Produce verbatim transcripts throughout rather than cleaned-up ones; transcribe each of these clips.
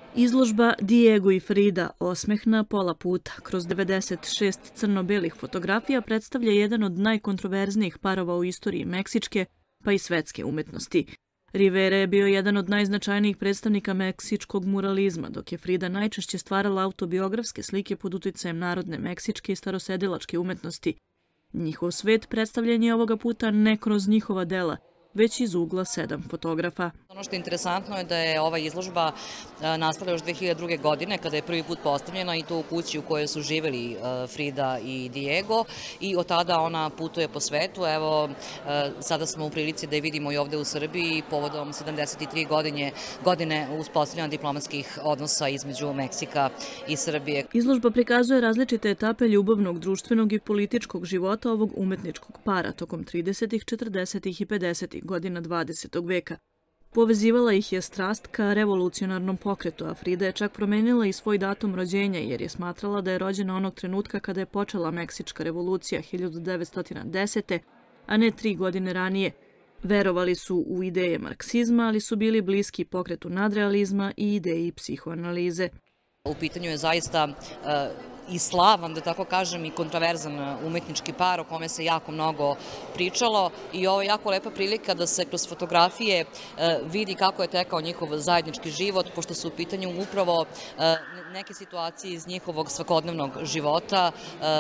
Izložba Diego i Frida, osmeh na pola puta, kroz devedeset šest crno-belih fotografija predstavlja jedan od najkontroverznijih parova u istoriji meksičke, pa i svetske umetnosti. Rivera je bio jedan od najznačajnijih predstavnika meksičkog muralizma, dok je Frida najčešće stvarala autobiografske slike pod uticajem narodne meksičke i starosedilačke umetnosti. Njihov svet predstavljen je ovoga puta ne kroz njihova dela, već iz ugla sedam fotografa. Ono što je interesantno je da je ova izložba nastala još dve hiljade druge. godine, kada je prvi put postavljena i to u kući u kojoj su živjeli Frida i Diego, i od tada ona putuje po svetu. Evo, sada smo u prilici da je vidimo i ovde u Srbiji povodom sedamdeset tri godine, godine uspostavljanja diplomatskih odnosa između Meksika i Srbije. Izložba prikazuje različite etape ljubavnog, društvenog i političkog života ovog umetničkog para tokom tridesetih, četrdesetih i pedesetih godina dvadesetog veka. Povezivala ih je strast ka revolucionarnom pokretu, a Frida je čak promenila i svoj datum rođenja jer je smatrala da je rođena onog trenutka kada je počela Meksička revolucija hiljadu devetsto desete. a ne tri godine ranije. Verovali su u ideje marksizma, ali su bili bliski pokretu nadrealizma i ideji psihoanalize. U pitanju je zaista i slavan, da tako kažem, i kontroverzan umetnički par o kome se jako mnogo pričalo, i ovo je jako lepa prilika da se kroz fotografije vidi kako je tekao njihov zajednički život, pošto su u pitanju upravo neke situacije iz njihovog svakodnevnog života,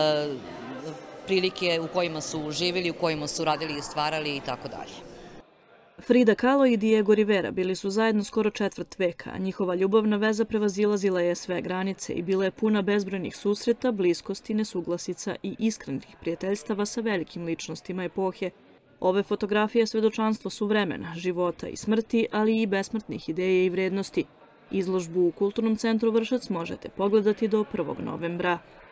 prilike u kojima su živjeli, u kojima su radili i stvarali i tako dalje. Frida Kahlo i Diego Rivera bili su zajedno skoro četvrt veka, a njihova ljubavna veza prevazilazila je sve granice i bila je puna bezbrojnih susreta, bliskosti, nesuglasica i iskrenih prijateljstava sa velikim ličnostima epohe. Ove fotografije svedočanstvo su vremena, života i smrti, ali i besmrtnih ideja i vrednosti. Izložbu u Kulturnom centru Vršac možete pogledati do prvog novembra.